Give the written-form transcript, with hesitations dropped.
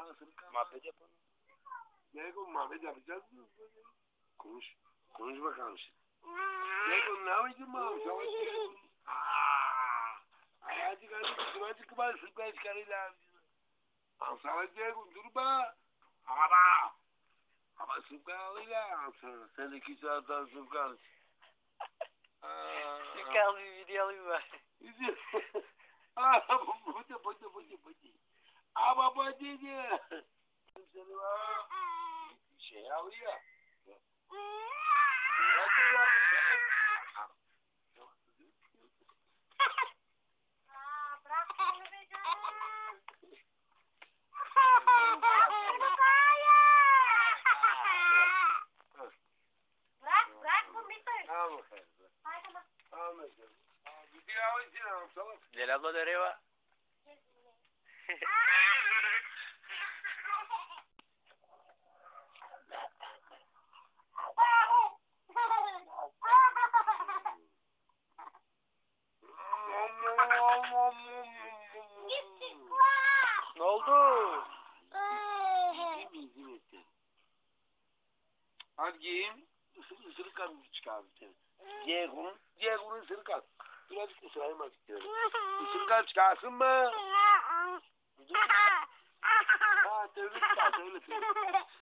Muhabbet yapalım. Ne konu muhabbet yapacağız mı? Konuş. Konuş bakalım şimdi. Ne konu ne yapacağım abi? Savaş diyorum. Hadi kıvacı kıvacı sıkla çıkarıyla. Savaş diyorum durma. Ama sıkla alıyla. Sen 2 saatten sıkla al. Sıkla al bir video alayım ben. Bıcı. Ama bıcı diye. Seni var. Şey alıyor. Bırak beni be canım. Bırak bunu bir koy. Tamam. Haydi bak. Tamam. Video alacağım. Tamam. Gel abla nereye var? Ne oldu? Hadi giyin. Isırık al çıkar bir tane. Cehun'un ısırık al. Birazcık ısırayım azıcık diyorum. Isırık al çıkarsın mı? Ha, tövbe.